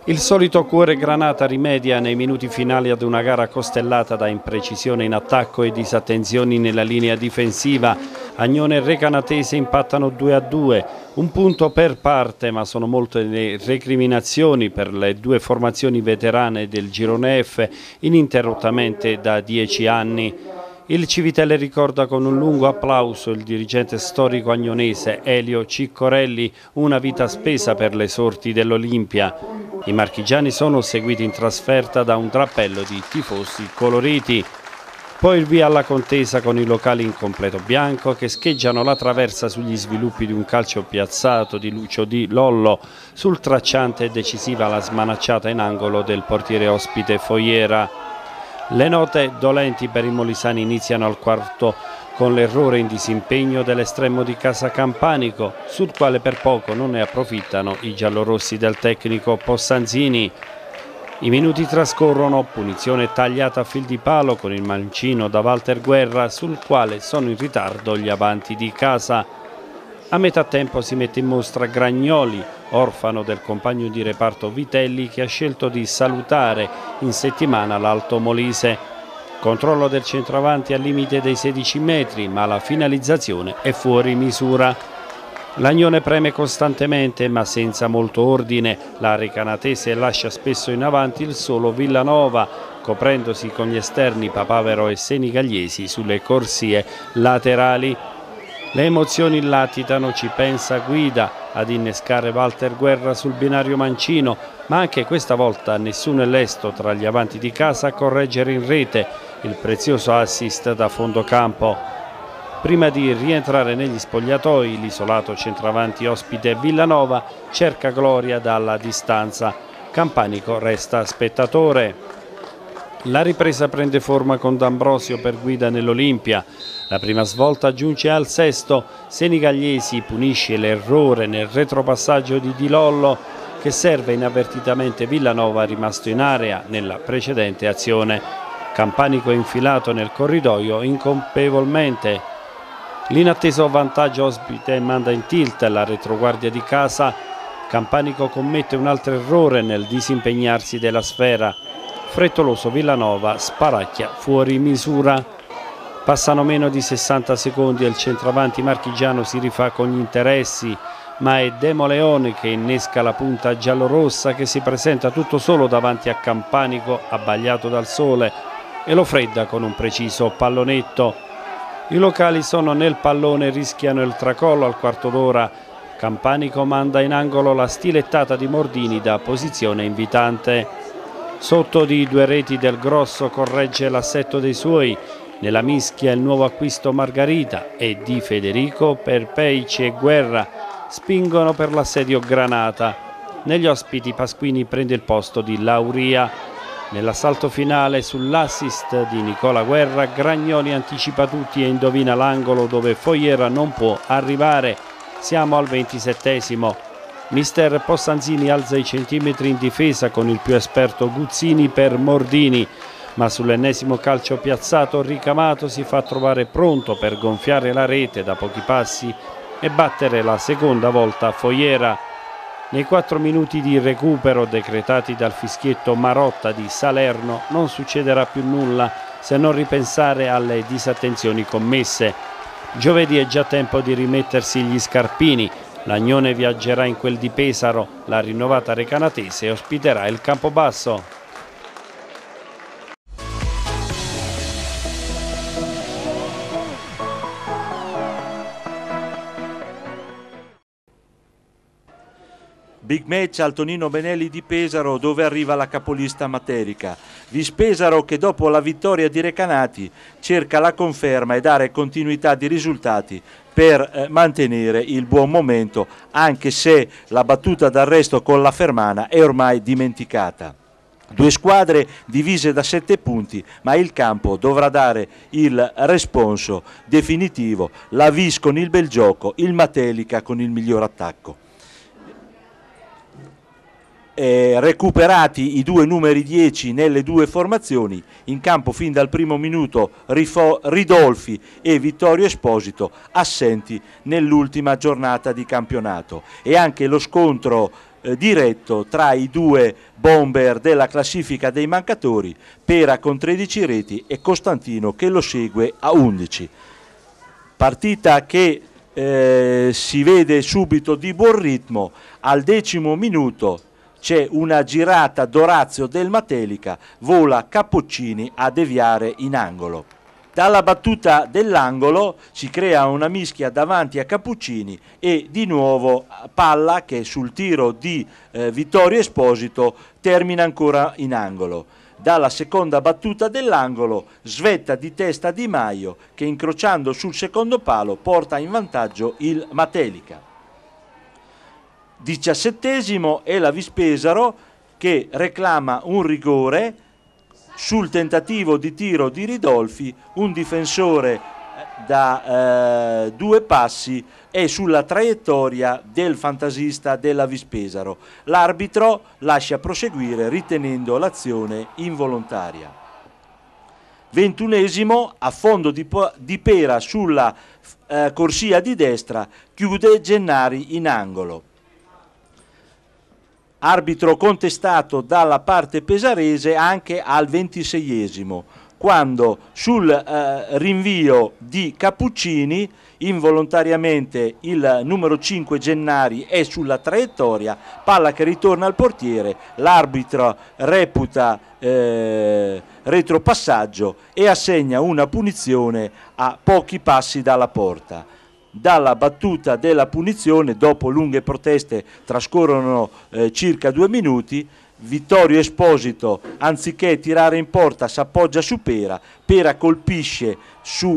Il solito cuore granata rimedia nei minuti finali ad una gara costellata da imprecisione in attacco e disattenzioni nella linea difensiva. Agnone e Recanatese impattano 2-2, un punto per parte, ma sono molte le recriminazioni per le due formazioni veterane del girone F ininterrottamente da 10 anni. Il Civitelle ricorda con un lungo applauso il dirigente storico agnonese Elio Ciccorelli, una vita spesa per le sorti dell'Olimpia. I marchigiani sono seguiti in trasferta da un drappello di tifosi coloriti. Poi il via alla contesa con i locali in completo bianco che scheggiano la traversa sugli sviluppi di un calcio piazzato di Lucio Di Lollo. Sul tracciante è decisiva la smanacciata in angolo del portiere ospite Foiera. Le note dolenti per i molisani iniziano al quarto con l'errore in disimpegno dell'estremo di Casa Campanico, sul quale per poco non ne approfittano i giallorossi del tecnico Possanzini. I minuti trascorrono, punizione tagliata a fil di palo con il mancino da Walter Guerra, sul quale sono in ritardo gli avanti di Casa. A metà tempo si mette in mostra Gragnoli, orfano del compagno di reparto Vitelli, che ha scelto di salutare in settimana l'Alto Molise. Controllo del centravanti al limite dei 16 metri, ma la finalizzazione è fuori misura. L'Agnone preme costantemente, ma senza molto ordine. La Recanatese lascia spesso in avanti il solo Villanova, coprendosi con gli esterni Papavero e Senigalliesi sulle corsie laterali. Le emozioni latitano, ci pensa Guida ad innescare Walter Guerra sul binario mancino, ma anche questa volta nessuno è lesto tra gli avanti di Casa a correggere in rete il prezioso assist da fondo campo. Prima di rientrare negli spogliatoi, l'isolato centravanti ospite Villanova cerca gloria dalla distanza. Campanico resta spettatore. La ripresa prende forma con D'Ambrosio per Guida nell'Olimpia. La prima svolta giunge al sesto. Senigalliesi punisce l'errore nel retropassaggio di Di Lollo, che serve inavvertitamente Villanova rimasto in area nella precedente azione. Campanico è infilato nel corridoio incolpevolmente. L'inatteso vantaggio ospite manda in tilt la retroguardia di Casa. Campanico commette un altro errore nel disimpegnarsi della sfera. Frettoloso Villanova sparacchia fuori misura. Passano meno di 60 secondi e il centravanti marchigiano si rifà con gli interessi, ma è Demo Leone che innesca la punta giallorossa, che si presenta tutto solo davanti a Campanico abbagliato dal sole e lo fredda con un preciso pallonetto. I locali sono nel pallone e rischiano il tracollo al quarto d'ora. Campanico manda in angolo la stilettata di Mordini da posizione invitante. Sotto di 2 reti del Grosso corregge l'assetto dei suoi. Nella mischia il nuovo acquisto Margarita e Di Federico per Peici e Guerra spingono per l'assedio Granata. Negli ospiti Pasquini prende il posto di Lauria. Nell'assalto finale sull'assist di Nicola Guerra, Gragnoli anticipa tutti e indovina l'angolo dove Foiera non può arrivare. Siamo al 27esimo. Mister Possanzini alza i centimetri in difesa con il più esperto Guzzini per Mordini, ma sull'ennesimo calcio piazzato Ricamato si fa trovare pronto per gonfiare la rete da pochi passi e battere la seconda volta Foiera. Nei 4 minuti di recupero decretati dal fischietto Marotta di Salerno non succederà più nulla se non ripensare alle disattenzioni commesse. Giovedì è già tempo di rimettersi gli scarpini. L'Agnone viaggerà in quel di Pesaro, la rinnovata Recanatese ospiterà il Campobasso. Big match al Tonino Benelli di Pesaro, dove arriva la capolista Materica. Vis Pesaro che dopo la vittoria di Recanati cerca la conferma e dare continuità di risultati per mantenere il buon momento, anche se la battuta d'arresto con la Fermana è ormai dimenticata. 2 squadre divise da 7 punti, ma il campo dovrà dare il responso definitivo, la Vis con il bel gioco, il Matelica con il miglior attacco. Recuperati i 2 numeri 10 nelle 2 formazioni, in campo fin dal primo minuto Ridolfi e Vittorio Esposito, assenti nell'ultima giornata di campionato, e anche lo scontro diretto tra i due bomber della classifica dei mancatori, Pera con 13 reti e Costantino che lo segue a 11. Partita che si vede subito di buon ritmo. Al 10° minuto c'è una girata d'Orazio del Matelica, vola Cappuccini a deviare in angolo. Dalla battuta dell'angolo si crea una mischia davanti a Cappuccini e di nuovo palla che sul tiro di Vittorio Esposito termina ancora in angolo. Dalla seconda battuta dell'angolo svetta di testa Di Maio che incrociando sul secondo palo porta in vantaggio il Matelica. 17° è la Vispesaro che reclama un rigore sul tentativo di tiro di Ridolfi, un difensore da 2 passi è sulla traiettoria del fantasista della Vispesaro. L'arbitro lascia proseguire ritenendo l'azione involontaria. 21° affondo di Pera sulla corsia di destra, chiude Gennari in angolo. Arbitro contestato dalla parte pesarese anche al 26°, quando sul rinvio di Cappuccini involontariamente il numero 5 Gennari è sulla traiettoria, palla che ritorna al portiere, l'arbitro reputa retropassaggio e assegna una punizione a pochi passi dalla porta. Dalla battuta della punizione, dopo lunghe proteste, trascorrono circa 2 minuti. Vittorio Esposito, anziché tirare in porta, si appoggia su Pera. Pera colpisce su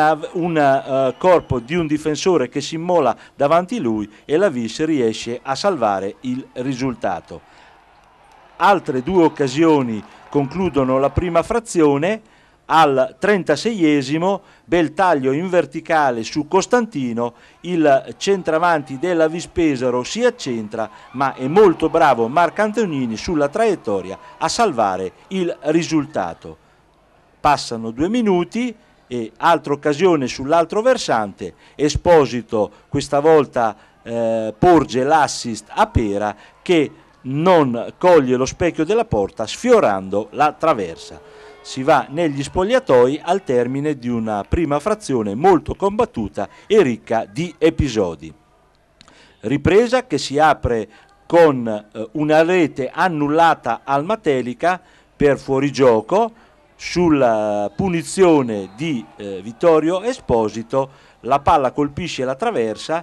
un corpo di un difensore che si immola davanti a lui e la Vis riesce a salvare il risultato. Altre 2 occasioni concludono la prima frazione. Al 36°, bel taglio in verticale su Costantino, il centravanti della Vispesaro si accentra, ma è molto bravo Marcantonini sulla traiettoria a salvare il risultato. Passano 2 minuti e altra occasione sull'altro versante, Esposito questa volta porge l'assist a Pera che non coglie lo specchio della porta sfiorando la traversa. Si va negli spogliatoi al termine di una prima frazione molto combattuta e ricca di episodi. Ripresa che si apre con una rete annullata al Matelica per fuorigioco. Sulla punizione di Vittorio Esposito la palla colpisce la traversa,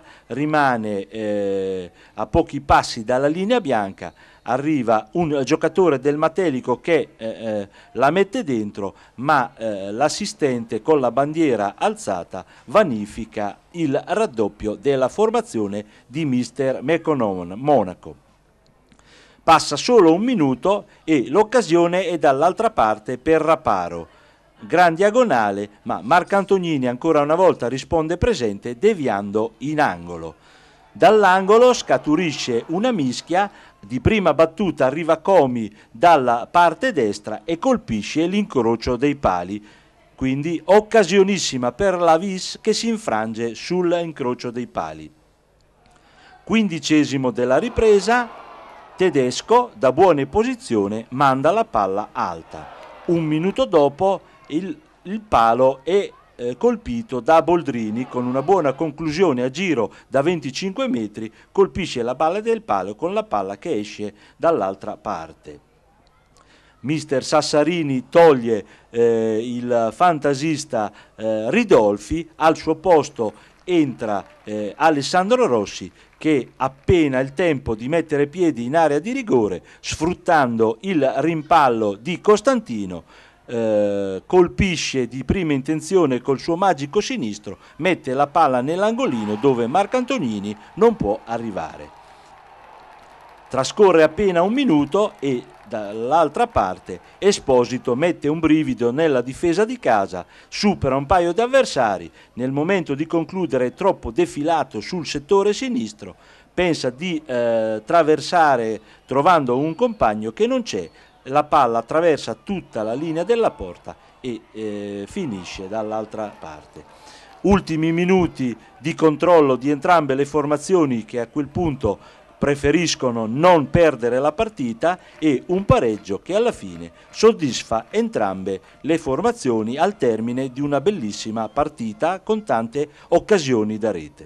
rimane a pochi passi dalla linea bianca, arriva un giocatore del Matelico che la mette dentro, ma l'assistente con la bandiera alzata vanifica il raddoppio della formazione di mister Monaco. Passa solo 1 minuto e l'occasione è dall'altra parte per Raparo. Gran diagonale, ma Marcantonini ancora una volta risponde presente deviando in angolo. Dall'angolo scaturisce una mischia, di prima battuta arriva Comi dalla parte destra e colpisce l'incrocio dei pali. Quindi occasionissima per la Vis che si infrange sull'incrocio dei pali. 15° della ripresa, Tedesco da buona posizione manda la palla alta. 1 minuto dopo il palo è colpito da Boldrini con una buona conclusione a giro da 25 metri, colpisce la balla del palo con la palla che esce dall'altra parte. Mister Sassarini toglie il fantasista Ridolfi, al suo posto entra Alessandro Rossi che appena il tempo di mettere piedi in area di rigore, sfruttando il rimpallo di Costantino, colpisce di prima intenzione col suo magico sinistro, mette la palla nell'angolino dove Marcantonini non può arrivare. Trascorre appena 1 minuto e dall'altra parte Esposito mette un brivido nella difesa di casa, supera un paio di avversari, nel momento di concludere è troppo defilato sul settore sinistro, pensa di traversare trovando un compagno che non c'è, la palla attraversa tutta la linea della porta e finisce dall'altra parte. Ultimi minuti di controllo di entrambe le formazioni che a quel punto preferiscono non perdere la partita e un pareggio che alla fine soddisfa entrambe le formazioni al termine di una bellissima partita con tante occasioni da rete.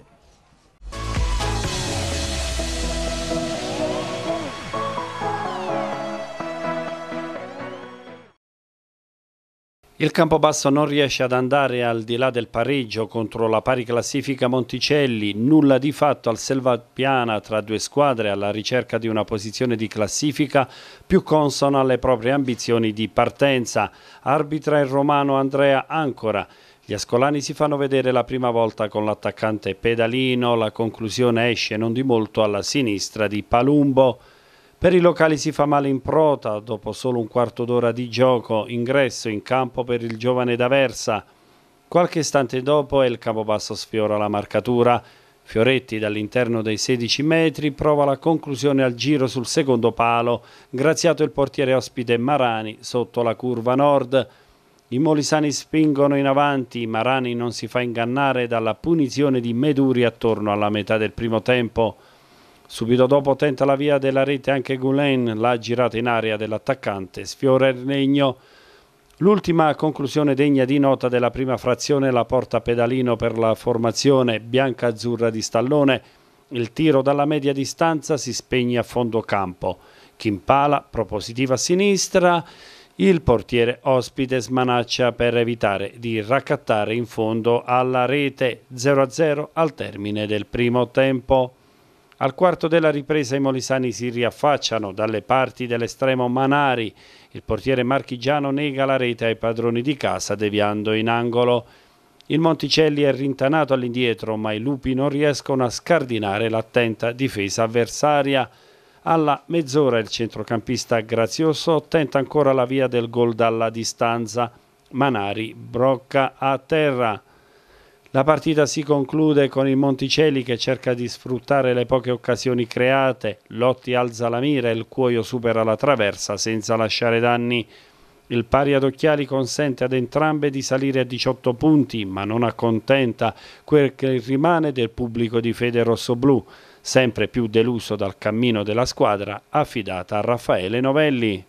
Il Campobasso non riesce ad andare al di là del pareggio contro la pari classifica Monticelli, nulla di fatto al Selvapiana tra due squadre alla ricerca di una posizione di classifica più consona alle proprie ambizioni di partenza. Arbitra il romano Andrea Ancora. Gli ascolani si fanno vedere la prima volta con l'attaccante Pedalino, la conclusione esce non di molto alla sinistra di Palumbo. Per i locali si fa male in prota, dopo solo un quarto d'ora di gioco, ingresso in campo per il giovane D'Aversa. Qualche istante dopo il Campobasso sfiora la marcatura. Fioretti dall'interno dei 16 metri prova la conclusione al giro sul secondo palo, graziato il portiere ospite Marani sotto la curva nord. I molisani spingono in avanti, Marani non si fa ingannare dalla punizione di Meduri attorno alla metà del primo tempo. Subito dopo tenta la via della rete anche Gulen, la girata in area dell'attaccante sfiora il legno. L'ultima conclusione degna di nota della prima frazione la porta Pedalino per la formazione bianca-azzurra di Stallone. Il tiro dalla media distanza si spegne a fondo campo. Chimpala, propositiva a sinistra, il portiere ospite smanaccia per evitare di raccattare in fondo alla rete. 0-0 al termine del primo tempo. Al quarto della ripresa i molisani si riaffacciano dalle parti dell'estremo Manari. Il portiere marchigiano nega la rete ai padroni di casa deviando in angolo. Il Monticelli è rintanato all'indietro, ma i lupi non riescono a scardinare l'attenta difesa avversaria. Alla mezz'ora il centrocampista Grazioso tenta ancora la via del gol dalla distanza. Manari brocca a terra. La partita si conclude con il Monticelli che cerca di sfruttare le poche occasioni create. Lotti alza la mira e il cuoio supera la traversa senza lasciare danni. Il pari ad occhiali consente ad entrambe di salire a 18 punti, ma non accontenta quel che rimane del pubblico di fede rossoblù, sempre più deluso dal cammino della squadra affidata a Raffaele Novelli.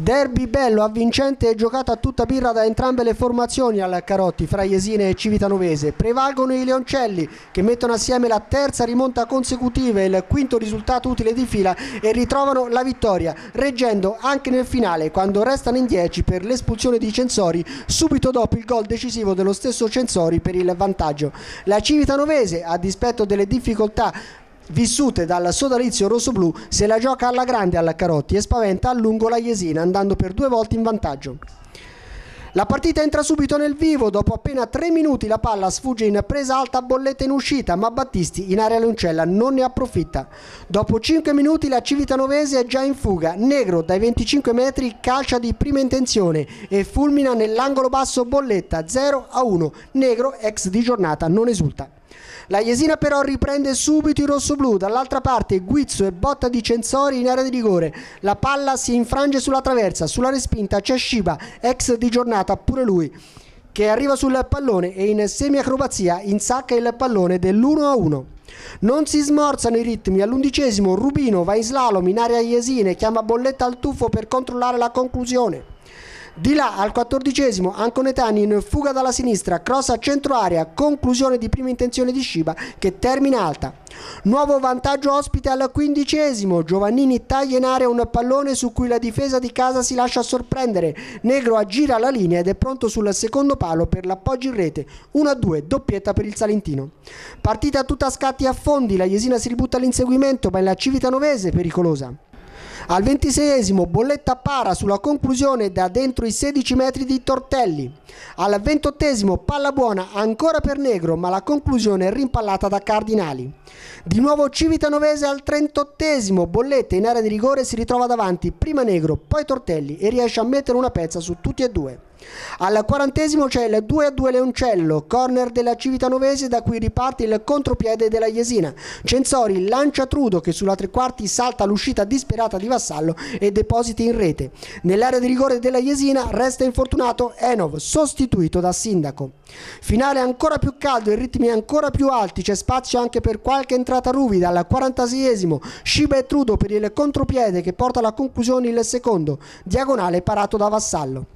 Derby bello, avvincente e giocato a tutta birra da entrambe le formazioni al Carotti, fra Jesina e Civitanovese. Prevalgono i Leoncelli che mettono assieme la terza rimonta consecutiva e il quinto risultato utile di fila e ritrovano la vittoria, reggendo anche nel finale quando restano in 10 per l'espulsione di Censori subito dopo il gol decisivo dello stesso Censori per il vantaggio. La Civitanovese, a dispetto delle difficoltà vissute dal sodalizio rossoblu, se la gioca alla grande al Carotti e spaventa a lungo la Jesina andando per 2 volte in vantaggio. La partita entra subito nel vivo, dopo appena 3 minuti la palla sfugge in presa alta, Bolletta in uscita, ma Battisti in area Leoncella non ne approfitta. Dopo 5 minuti la Civitanovese è già in fuga, Negro dai 25 metri calcia di prima intenzione e fulmina nell'angolo basso Bolletta, 0-1, Negro ex di giornata non esulta. La Jesina però riprende subito i rossoblù, dall'altra parte Guizzo e botta di Censori in area di rigore, la palla si infrange sulla traversa, sulla respinta c'è Shiba, ex di giornata pure lui, che arriva sul pallone e in semiacrobazia insacca il pallone dell'1-1. Non si smorzano i ritmi, all'11° Rubino va in slalom in area Jesina e chiama Bolletta al tuffo per controllare la conclusione. Di là al 14° Anconetani in fuga dalla sinistra, cross a centro area, conclusione di prima intenzione di Shiba che termina alta. Nuovo vantaggio ospite al 15°, Giovannini taglia in area un pallone su cui la difesa di casa si lascia sorprendere, Negro aggira la linea ed è pronto sul secondo palo per l'appoggio in rete, 1-2, doppietta per il Salentino. Partita tutta a scatti e affondi, la Jesina si ributta all'inseguimento ma è la Civitanovese pericolosa. Al 26° Bolletta para sulla conclusione da dentro i 16 metri di Tortelli. Al 28° palla buona ancora per Negro, ma la conclusione è rimpallata da Cardinali. Di nuovo Civitanovese al 38°, Bolletta in area di rigore si ritrova davanti, prima Negro, poi Tortelli e riesce a mettere una pezza su tutti e due. Al 40° c'è il 2-2 Leoncello, corner della Civitanovese da cui riparte il contropiede della Jesina. Censori lancia Trudo che sulla tre quarti salta l'uscita disperata di Vassallo e deposita in rete. Nell'area di rigore della Jesina resta infortunato Enov, sostituito da Sindaco. Finale ancora più caldo e ritmi ancora più alti, c'è spazio anche per qualche entrata ruvida. Al 46° Shiba e Trudo per il contropiede che porta alla conclusione il secondo, diagonale parato da Vassallo.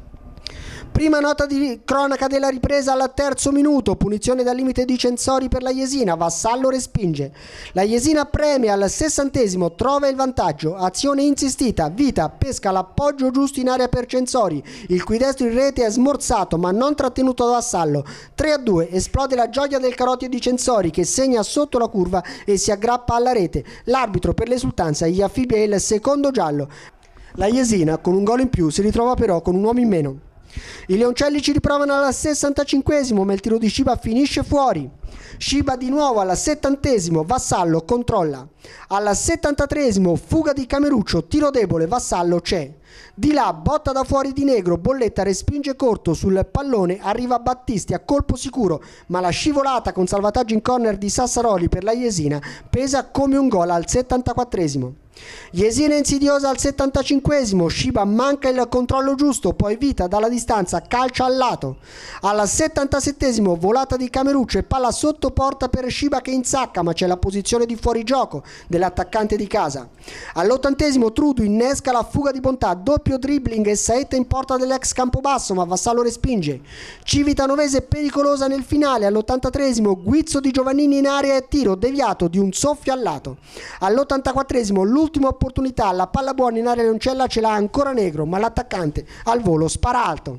Prima nota di cronaca della ripresa al 3° minuto, punizione dal limite di Censori per la Jesina, Vassallo respinge. La Jesina premia al 60°, trova il vantaggio, azione insistita, Vita pesca l'appoggio giusto in area per Censori, il cui destro in rete è smorzato ma non trattenuto da Vassallo. 3-2, esplode la gioia del Carotti di Censori che segna sotto la curva e si aggrappa alla rete. L'arbitro per l'esultanza gli affibbia il secondo giallo. La Jesina con un gol in più si ritrova però con un uomo in meno. I Leoncelli ci riprovano al 65°, ma il tiro di Shiba finisce fuori. Shiba di nuovo al 70°, Vassallo controlla. Al 73° fuga di Cameruccio, tiro debole, Vassallo c'è. Di là botta da fuori di Negro, Bolletta respinge corto, sul pallone arriva Battisti a colpo sicuro, ma la scivolata con salvataggio in corner di Sassaroli per la Jesina pesa come un gol al 74°. Jesina insidiosa al 75°, Shiba manca il controllo giusto, poi Vita dalla distanza calcia al lato. Al 77° volata di Cameruccio e palla sotto porta per Shiba che insacca, ma c'è la posizione di fuorigioco dell'attaccante di casa. All'80° Trudu innesca la fuga di bontà, doppio dribbling e saetta in porta dell'ex Campobasso, ma Vassallo respinge. Civitanovese pericolosa nel finale, all'83° Guizzo di Giovannini in area e tiro deviato di un soffio al lato. All'84° l'ultima opportunità, la palla buona in area Leoncella ce l'ha ancora Negro, ma l'attaccante al volo spara alto.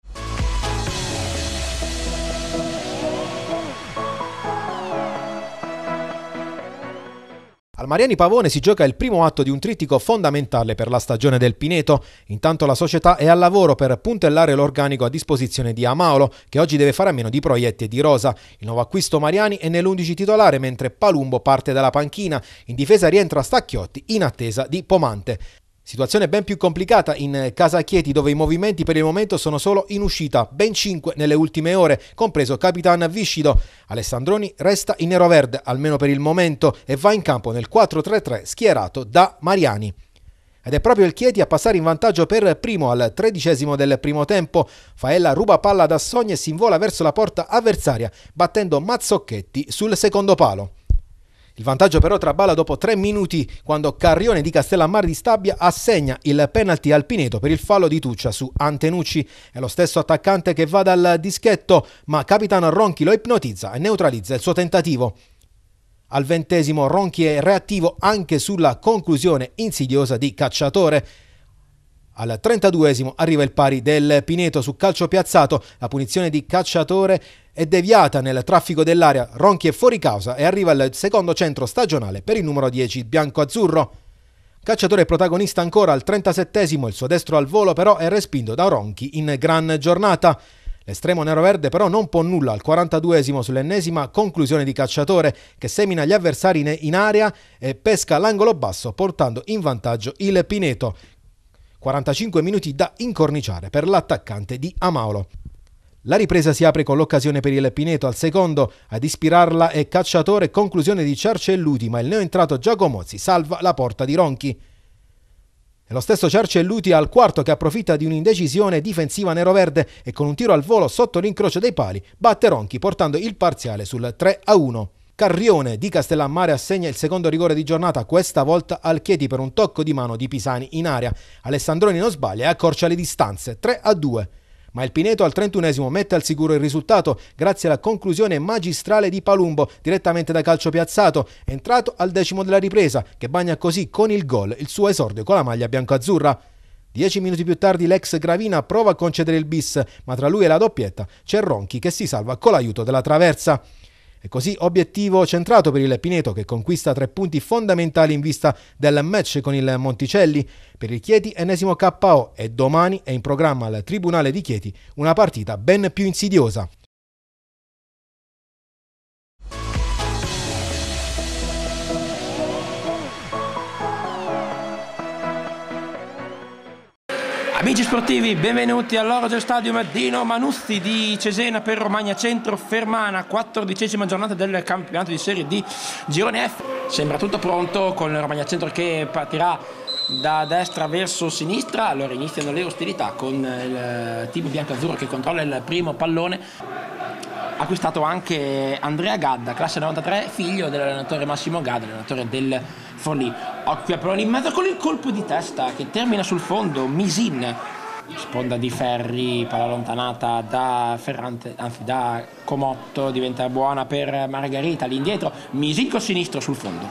Al Mariani Pavone si gioca il primo atto di un trittico fondamentale per la stagione del Pineto. Intanto la società è al lavoro per puntellare l'organico a disposizione di Amaolo, che oggi deve fare a meno di Proietti e di Rosa. Il nuovo acquisto Mariani è nell'11 titolare, mentre Palumbo parte dalla panchina. In difesa rientra Stacchiotti in attesa di Pomante. Situazione ben più complicata in casa Chieti, dove i movimenti per il momento sono solo in uscita, ben 5 nelle ultime ore, compreso Capitan Viscido. Alessandroni resta in neroverde, almeno per il momento, e va in campo nel 4-3-3 schierato da Mariani. Ed è proprio il Chieti a passare in vantaggio per primo al 13° del primo tempo. Faella ruba palla da Sogna e si invola verso la porta avversaria, battendo Mazzocchetti sul secondo palo. Il vantaggio però traballa dopo 3 minuti quando Carrione di Castellammare di Stabia assegna il penalty al Pineto per il fallo di Tuccia su Antenucci. È lo stesso attaccante che va dal dischetto, ma capitano Ronchi lo ipnotizza e neutralizza il suo tentativo. Al 20° Ronchi è reattivo anche sulla conclusione insidiosa di Cacciatore. Al 32° arriva il pari del Pineto su calcio piazzato, la punizione di Cacciatore è deviata nel traffico dell'area, Ronchi è fuori causa e arriva il secondo centro stagionale per il numero 10 bianco-azzurro. Cacciatore è protagonista ancora al 37°, il suo destro al volo però è respinto da Ronchi in gran giornata. L'estremo neroverde però non può nulla al 42° sull'ennesima conclusione di Cacciatore che semina gli avversari in area e pesca l'angolo basso portando in vantaggio il Pineto. 45 minuti da incorniciare per l'attaccante di Amaolo. La ripresa si apre con l'occasione per il Pineto al secondo, ad ispirarla è Cacciatore, conclusione di Ciarcelluti, ma il neoentrato Giacomozzi salva la porta di Ronchi. È lo stesso Ciarcelluti al quarto che approfitta di un'indecisione difensiva neroverde e con un tiro al volo sotto l'incrocio dei pali batte Ronchi portando il parziale sul 3-1. Carrione di Castellammare assegna il secondo rigore di giornata, questa volta al Chieti per un tocco di mano di Pisani in area. Alessandroni non sbaglia e accorcia le distanze, 3-2. Ma il Pineto al 31° mette al sicuro il risultato grazie alla conclusione magistrale di Palumbo direttamente da calcio piazzato, entrato al 10° della ripresa, che bagna così con il gol il suo esordio con la maglia biancoazzurra. 10 minuti più tardi l'ex Gravina prova a concedere il bis, ma tra lui e la doppietta c'è Ronchi che si salva con l'aiuto della traversa. E così obiettivo centrato per il Pineto che conquista 3 punti fondamentali in vista del match con il Monticelli. Per il Chieti ennesimo KO e domani è in programma al Tribunale di Chieti una partita ben più insidiosa. Amici sportivi, benvenuti all'Orogel Stadium Dino Manuzzi di Cesena per Romagna Centro Fermana, 14ª giornata del campionato di Serie D Girone F. Sembra tutto pronto con Romagna Centro che partirà da destra verso sinistra. Allora iniziano le ostilità con il team bianco-azzurro che controlla il primo pallone. Acquistato anche Andrea Gadda, classe 93, figlio dell'allenatore Massimo Gadda, allenatore del Forlì. Occhio a pallone in mezzo con il colpo di testa che termina sul fondo. Misin, sponda di Ferri, palla allontanata da Ferrante, anzi da Comotto, diventa buona per Margherita, lì indietro. Misin col sinistro sul fondo.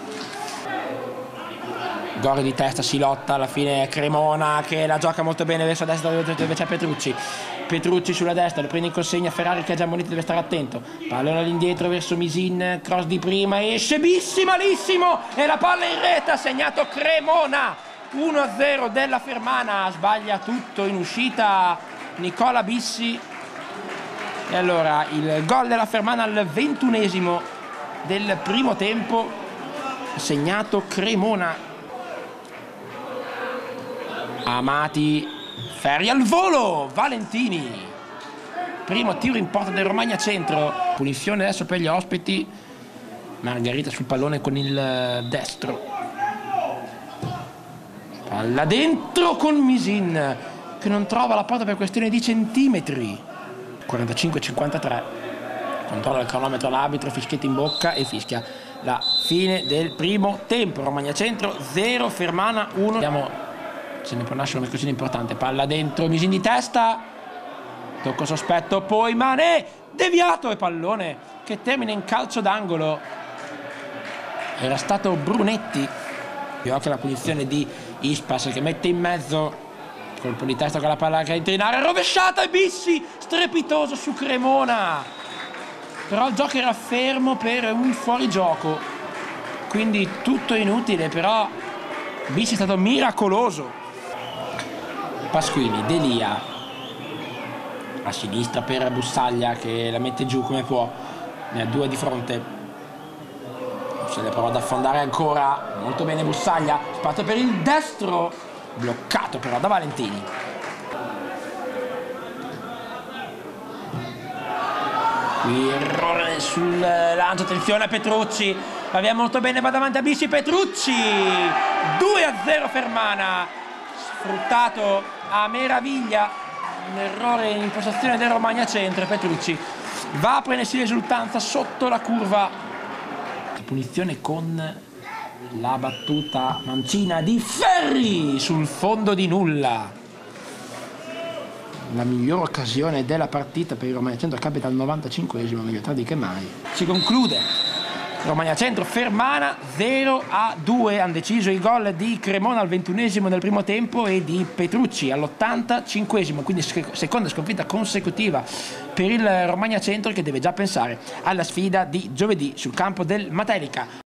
Gol di testa, si lotta, alla fine Cremona che la gioca molto bene verso destra dove c'è Petrucci. Petrucci sulla destra, lo prende in consegna Ferrari che è già ammonito, deve stare attento. Pallone all'indietro verso Misin, cross di prima, esce Bissi malissimo e la palla in rete, ha segnato Cremona. 1-0 della Fermana, sbaglia tutto in uscita Nicola Bissi. E allora il gol della Fermana al 21° del primo tempo, segnato Cremona. Amati, Ferri al volo, Valentini, primo tiro in porta del Romagna Centro, punizione adesso per gli ospiti. Margherita sul pallone con il destro, palla dentro con Misin che non trova la porta per questione di centimetri. 45-53, controlla il cronometro l'arbitro, fischietto in bocca e fischia la fine del primo tempo. Romagna Centro 0, Fermana 1. Vediamo, ce ne può nascere una questione importante. Palla dentro, Misin di testa, tocco sospetto, poi Mané deviato e pallone che termina in calcio d'angolo. Era stato Brunetti. Più occhio alla punizione di Ispas che mette in mezzo, colpo di testa con la palla che entra in area, rovesciata e Bissi strepitoso su Cremona, però il gioco era fermo per un fuorigioco, quindi tutto inutile, però Bissi è stato miracoloso. Pasquini, Delia a sinistra per Bussaglia che la mette giù come può, ne ha 2 di fronte, se ne prova ad affondare ancora, molto bene Bussaglia, spazio per il destro, bloccato però da Valentini. Qui errore sul lancio, attenzione a Petrucci, la via molto bene, va davanti a Bissi, Petrucci, 2-0 Fermana, sfruttato a meraviglia un errore in impostazione del Romagna Centro. Petrucci va a prendersi l'esultanza sotto la curva punizione con la battuta mancina di Ferri sul fondo di nulla. La miglior occasione della partita per il Romagna Centro capita al 95esimo, meglio tardi che mai. Si conclude Romagna Centro Fermana 0-2, hanno deciso i gol di Cremona al 21esimo del primo tempo e di Petrucci all'85esimo, quindi seconda sconfitta consecutiva per il Romagna Centro, che deve già pensare alla sfida di giovedì sul campo del Matelica.